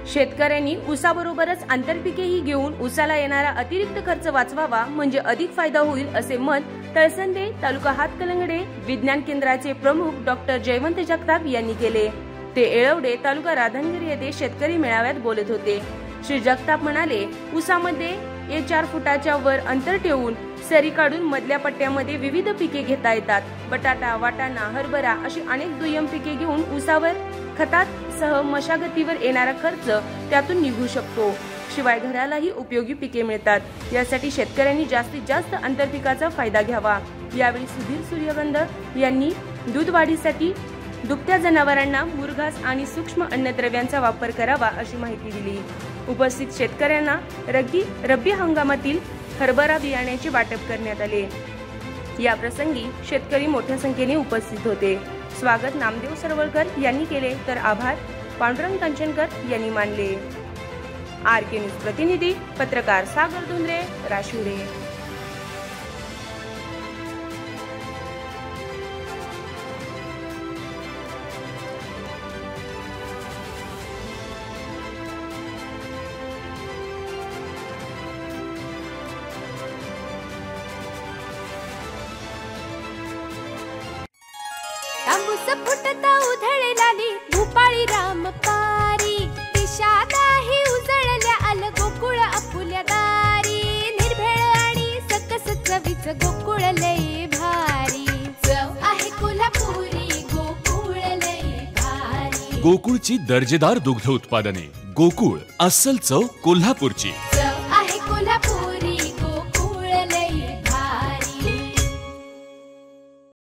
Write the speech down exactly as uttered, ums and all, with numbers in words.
शेतकऱ्यांनी ऊसाबरोबरच आंतरपिकेही घेऊन ऊसाला येणारा अतिरिक्त खर्च वाचवावा, म्हणजे अधिक फायदा होईल, असे मत तळसंदे तालुका हातकलंगडे विज्ञान केंद्राचे प्रमुख डॉक्टर जयवंत जगताप यांनी केले। ते येळवडे तालुका राधानगरी येथे शेतकरी मेळाव्यात बोलत होते। श्री जगताप म्हणाले, ऊसामध्ये एक चार फुटाच्या वर अंतर ठेवून सरी काढून मधल्या पट्ट्यामध्ये विविध पिके घेता येतात। बटाटा, वाटाणा, हरभरा अशी अनेक दुय्यम पिके घेऊन ऊसावर खतात सह मशागतीवर येणारा खर्च त्यातून निघू शकतो। शिवाय घरालाही उपयोगी पिके मिळतात। यासाठी शेतकऱ्यांनी जास्तीत जास्त आंतरपिकाचा फायदा घ्यावा। यावेळी सुधीर सूर्यवंद यांनी दूध वाढीसाठी दुभत्या जनावरांना मुरघास आणि सूक्ष्म अन्नद्रव्यांचा वापर करावा अशी माहिती दिली। उपस्थित शेतकऱ्यांना रब्बी रब्बी हंगामातील हरभरा बियाण्याचे वाटप करण्यात आले। या प्रसंगी शेतकरी मोठ्या संख्येने उपस्थित होते। स्वागत नामदेव सरवळकर यांनी केले, तर आभार पांडुरंग कंचनकर यांनी मानले। आर के न्यूज प्रतिनिधी पत्रकार सागर धुंद्रे, राशिवडे। तांबूस फुटता उधळे लाली भूपाळी राम पारी, दिशादाही उजळल्या आल गोकुळ आपुल्या दारी। निर्भेळ आणि सकस चवीच गोकुळ लय भारी, चव आहे कोल्हापुरी गोकुळ लय भारी। गोकुळची दर्जेदार दुग्ध उत्पादने, गोकुळ अस्सल चव कोल्हापूरची।